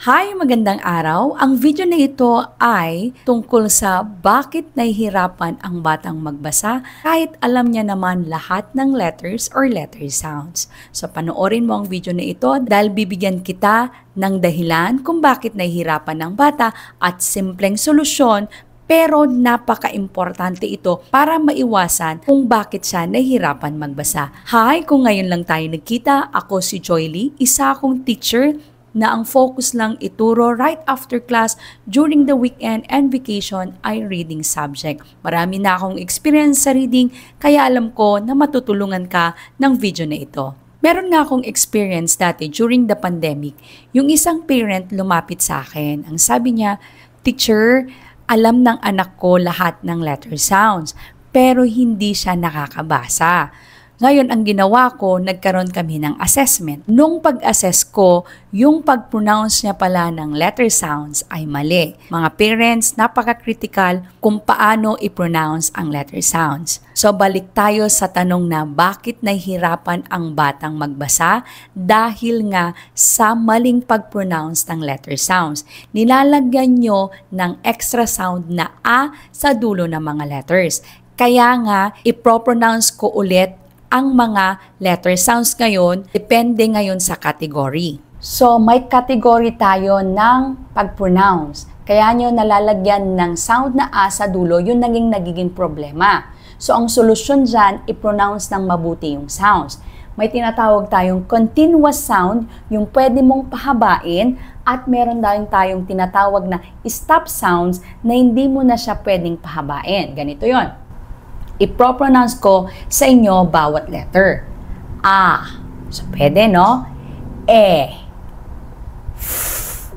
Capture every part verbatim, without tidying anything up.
Hi, magandang araw. Ang video na ito ay tungkol sa bakit nahihirapan ang batang magbasa kahit alam niya naman lahat ng letters or letter sounds. So panoorin mo ang video na ito dahil bibigyan kita ng dahilan kung bakit nahihirapan ang bata at simpleng solusyon, pero napaka-importante ito para maiwasan kung bakit siya nahihirapan magbasa. Hi, kung ngayon lang tayo nagkita, ako si Joy Lee, isa akong teacher na ang focus lang ituro right after class during the weekend and vacation ay reading subject. Marami na akong experience sa reading kaya alam ko na matutulungan ka ng video na ito. Meron nga akong experience dati during the pandemic. Yung isang parent lumapit sa akin. Ang sabi niya, "Teacher, alam ng anak ko lahat ng letter sounds pero hindi siya nakakabasa." Ngayon, ang ginawa ko, nagkaroon kami ng assessment. Nung pag-assess ko, yung pag-pronounce niya pala ng letter sounds ay mali. Mga parents, napaka-critical kung paano i-pronounce ang letter sounds. So, balik tayo sa tanong na bakit nahihirapan ang batang magbasa? Dahil nga sa maling pag-pronounce ng letter sounds. Nilalagyan nyo ng extra sound na A sa dulo ng mga letters. Kaya nga, i-pronounce ko ulit ang mga letter sounds ngayon, depende ngayon sa category. So, may category tayo ng pag-pronounce. Kaya nyo nalalagyan ng sound na A sa dulo, yun naging nagiging problema. So, ang solusyon dyan, i-pronounce ng mabuti yung sounds. May tinatawag tayong continuous sound, yung pwede mong pahabain, at meron tayong tayong tinatawag na stop sounds na hindi mo na siya pwedeng pahabain. Ganito yon. I-pronounce ko sa inyo bawat letter. A. So, pwede, no? E. F.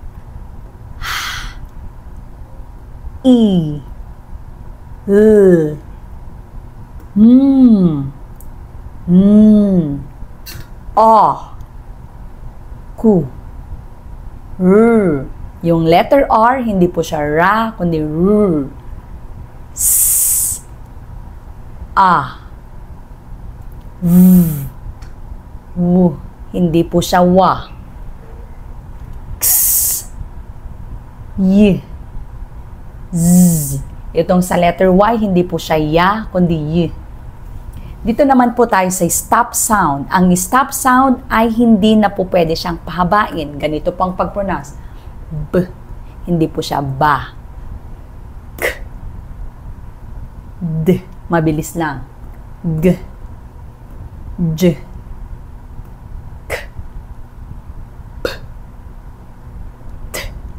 H. I. L. M. N. O. Q. R. Yung letter R, hindi po siya ra, kundi R. S. A. V. W. Hindi po siya wa. X. Y. Z. Itong sa letter Y, hindi po siya ya, kundi y. Dito naman po tayo sa stop sound. Ang stop sound ay hindi na po pwede siyang pahabain. Ganito pang pag-pronounce. B. Hindi po siya ba. K. D. Mabilis lang. G. J. K. P. T.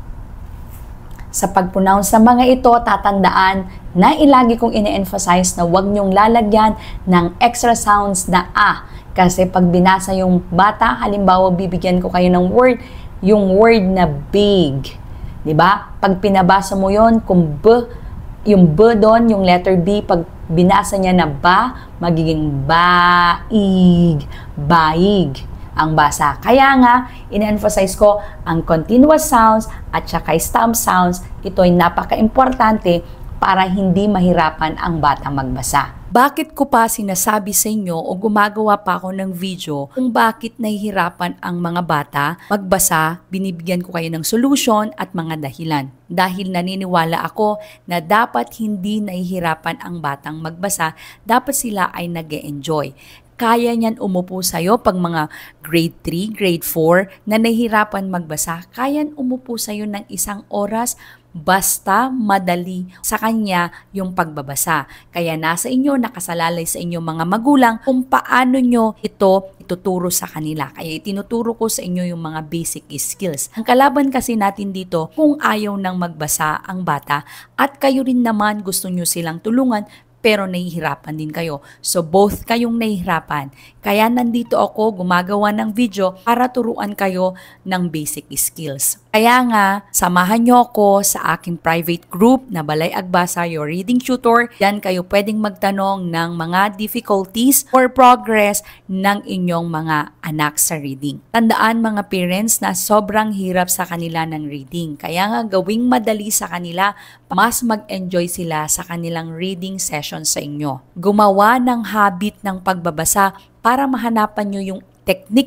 Sa pag-pronounce sa mga ito, tatandaan na ilagi kong ine-emphasize na huwag niyong lalagyan ng extra sounds na A. Kasi pag binasa yung bata, halimbawa bibigyan ko kayo ng word, yung word na big. Diba? Pag pinabasa mo yon, kung B, yung B doon, yung letter B, pag binasa niya na ba, magiging baig, baig ang basa. Kaya nga, in-emphasize ko ang continuous sounds at saka stop sounds. Ito ay napaka-importante para hindi mahirapan ang bata magbasa. Bakit ko pa sinasabi sa inyo o gumagawa pa ako ng video kung bakit nahihirapan ang mga bata magbasa, binibigyan ko kayo ng solution at mga dahilan. Dahil naniniwala ako na dapat hindi nahihirapan ang batang magbasa, dapat sila ay nag-e-enjoy. Kaya niyan umupo sa'yo pag mga grade three, grade four na nahihirapan magbasa, kayan umupo sa'yo ng isang oras basta madali sa kanya yung pagbabasa. Kaya nasa inyo, nakasalalay sa inyo mga magulang kung paano nyo ito ituturo sa kanila. Kaya itinuturo ko sa inyo yung mga basic skills. Ang kalaban kasi natin dito, kung ayaw nang magbasa ang bata at kayo rin naman gusto nyo silang tulungan, pero nahihirapan din kayo. So, both kayong nahihirapan. Kaya nandito ako gumagawa ng video para turuan kayo ng basic skills. Kaya nga, samahan nyo ako sa aking private group na Balay Agbasa, Your Reading Tutor. Yan kayo pwedeng magtanong ng mga difficulties or progress ng inyong mga anak sa reading. Tandaan mga parents na sobrang hirap sa kanila ng reading. Kaya nga gawing madali sa kanila, mas mag-enjoy sila sa kanilang reading session sa inyo. Gumawa ng habit ng pagbabasa para mahanapan nyo yung technique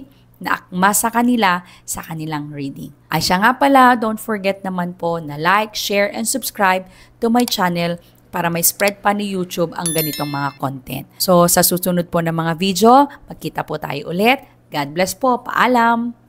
na akma sa kanila sa kanilang reading. Ay siya nga pala, don't forget naman po na like, share, and subscribe to my channel para may spread pa ni YouTube ang ganitong mga content. So sa susunod po ng mga video, magkita po tayo ulit. God bless po. Paalam!